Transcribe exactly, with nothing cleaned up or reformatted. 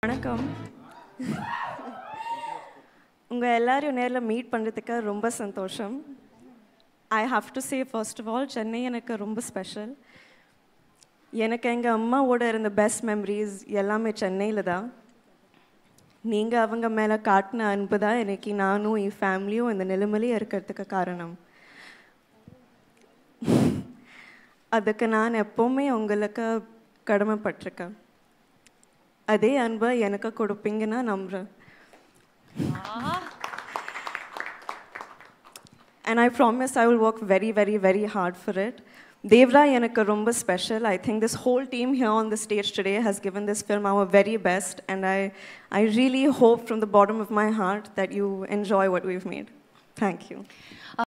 வணக்கம். உங்கள் எல்லாரையும் நேரில் மீட் பண்ணுறதுக்கு ரொம்ப சந்தோஷம். I have to say first of all Chennai எனக்கு ரொம்ப ஸ்பெஷல். எனக்கு எங்கள் அம்மாவோட இருந்த பெஸ்ட் மெமரிஸ் எல்லாமே சென்னையில் தான். நீங்கள் அவங்க மேலே காட்டின அன்பு தான் எனக்கு நானும் என் ஃபேமிலியும் இந்த நிலைமையிலே இருக்கிறதுக்கு காரணம். அதுக்கு நான் எப்போவுமே உங்களுக்கு கடமைப்பட்டிருக்கேன். அதே அன்பை எனக்கு கொடுப்பீங்கன்னா நம்புகிறேன். And I promise I will work very, very, very hard for it. Devra எனக்கு ரொம்ப special. I think this whole team here on the stage today has given this film our very best, and I, I really hope from the bottom of my heart that you enjoy what we've made. Thank you.